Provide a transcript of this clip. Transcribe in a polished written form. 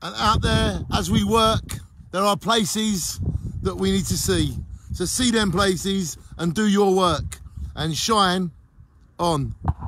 And out there, as we work, there are places that we need to see. So see them places and do your work and shine on.